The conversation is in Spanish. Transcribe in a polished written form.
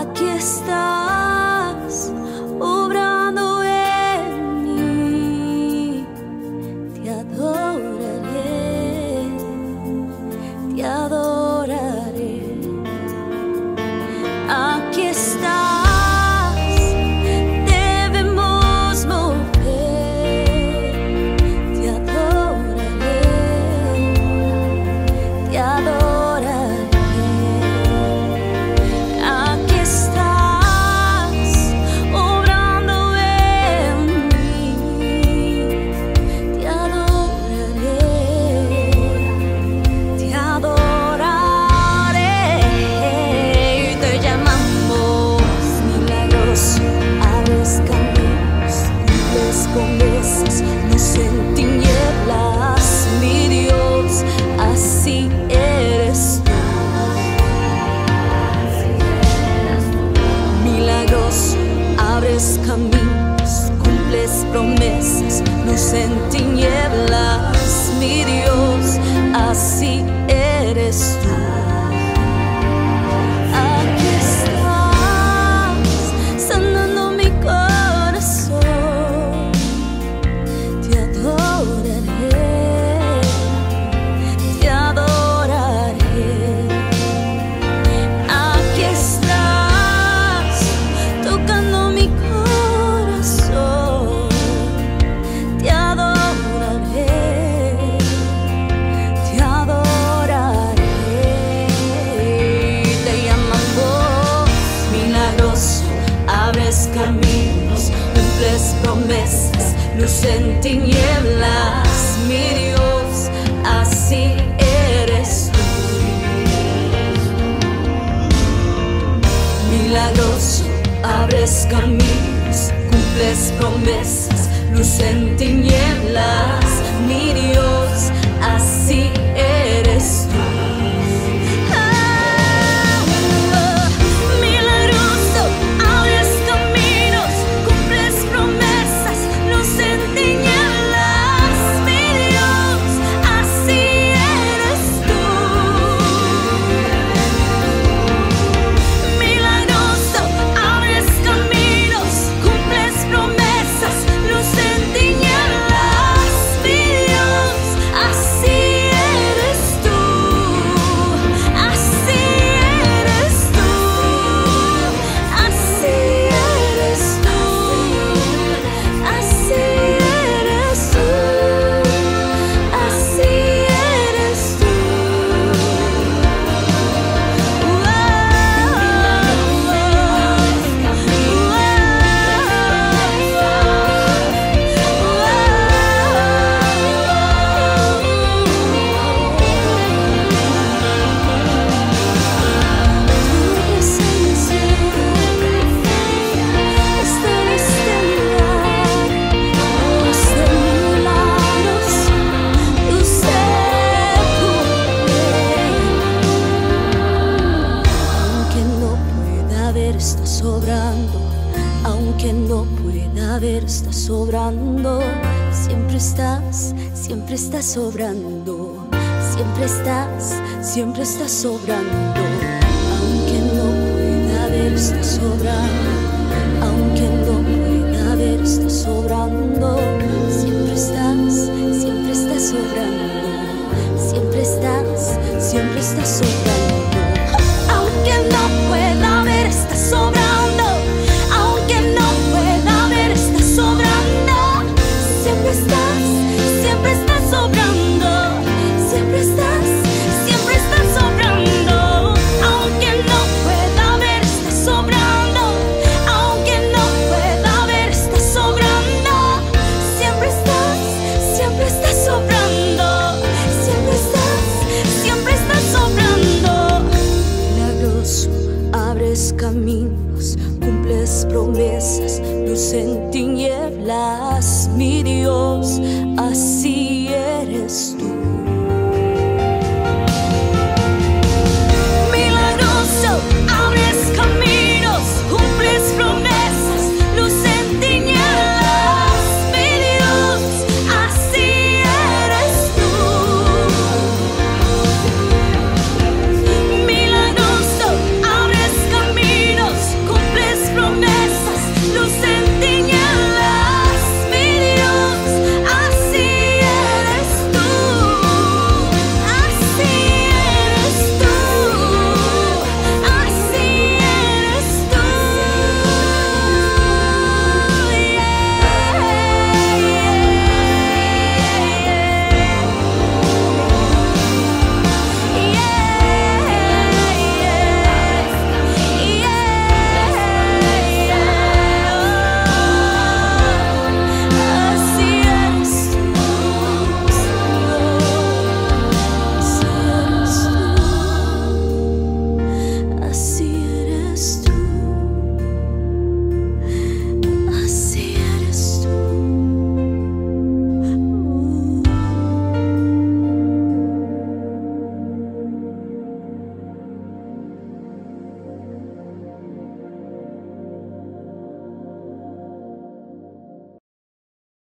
aquí estás, obrando en mí. Te adoraré, te adoraré. Aquí estás, debemos mover. Te adoraré, te adoraré. Aquí estás, obrando en mí. Te adoraré, te adoraré. Te llamamos milagroso, abres caminos, cumples promesas, luz en tinieblas, mi Dios, así eres tú. Milagroso, abres caminos, cumples promesas, luz en tinieblas, mi Dios, así eres tú. Aquí estás, sanando mi corazón. Te adoraré, te adoraré. Aquí estás, tocando mi corazón. Te adoraré, te adoraré. Te llamamos milagroso, abres caminos, cumples promesas, luz en tinieblas, mi Dios, así eres tú. Milagroso, abres caminos, cumples promesas, luz en tinieblas, mi Dios, así eres tú. Milagroso, abres caminos, cumples promesas, luz en tinieblas, mi Dios, así eres tú. Milagroso, abres caminos, cumples promesas, luz en tinieblas, mi Dios, así eres tú. Así eres tú, así eres tú, así eres tú, así eres tú. Estás sobrando, aunque no pueda ver, estás sobrando. Siempre estás sobrando. Siempre estás sobrando. Aunque no pueda ver, estás sobrando. Aunque no pueda ver, estás sobrando. Siempre estás sobrando. Siempre estás sobrando. Aunque no pueda ver, estás sobrando. Aunque no pueda ver, estás sobrando. Siempre estás sobrando. Siempre estás sobrando. Aunque no pueda ver, estás sobrando. Aunque no pueda ver, estás sobrando. Siempre estás sobrando. Siempre estás sobrando. Milagroso, abres caminos, cumples promesas, luz en tinieblas, mi Dios, así eres tú.